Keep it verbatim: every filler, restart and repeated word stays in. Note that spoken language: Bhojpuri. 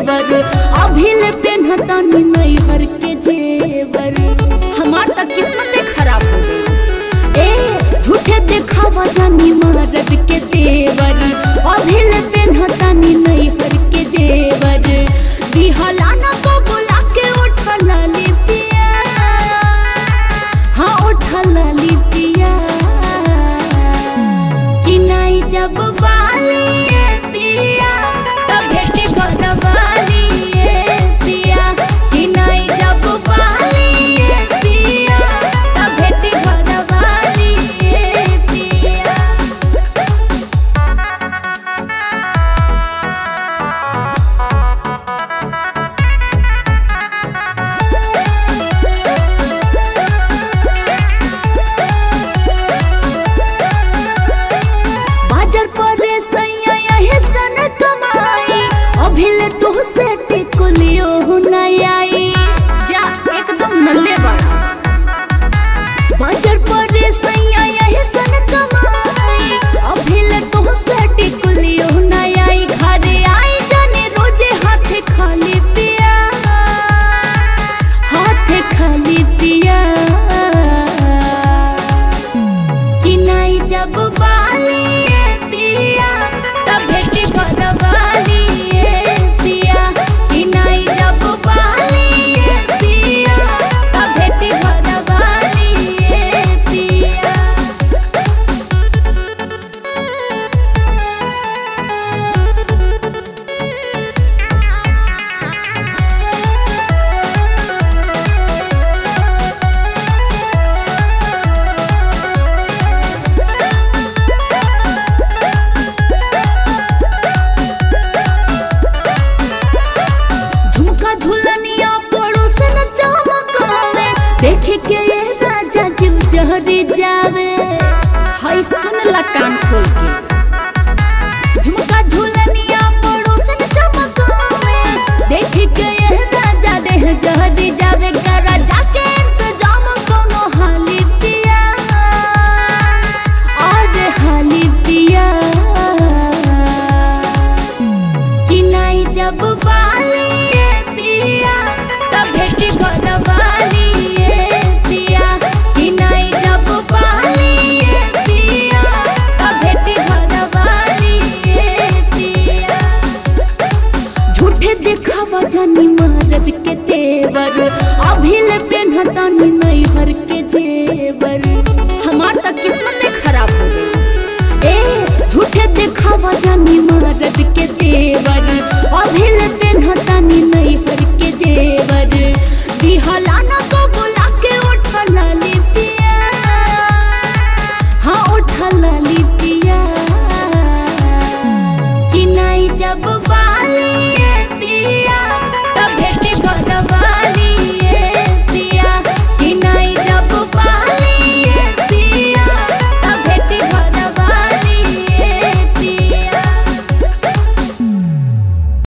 तेवर अभी ले पेन्हतानी नैहर के जेवर। हमार तक किस्मत खराब हो गई। ए झूठे दिखावा जानी मर्द के तेवर अभी ले पेन्हतानी नैहर के जेवर। दिहला ना को बुला के उठला ली पिया, हाँ उठला ली पिया कि नहीं जब बाली पिया तब भेटी भगवाली पिया कि नहीं जब बाली पिया तब भेटी भगवाली पिया। बाजार पर सैया यही सन कमाई अभी ले तू से टिकुलियो नहीं आई। जा एकदम नल्ले बड़ा। बाजार पर सैया यही सन कमाई अभी ले तू से टिकुलियो नहीं आई। घरे आई जाने रोजे हाथ खाली पिया, हाथ खाली पिया कि नहीं जब बाली पिया तब भेटी भगवाली पिया कि नहीं जब बाली पिया तब भेटी भगवाली पिया। झुमका झुलनिया पड़ोसन चमकावे देख के ये राजा जीव जहरी जावे। हाय सुन ला कान खोल के। झुमका झुलनिया पड़ोसन चमकावे देख के ये राजा देह जहरी जावे।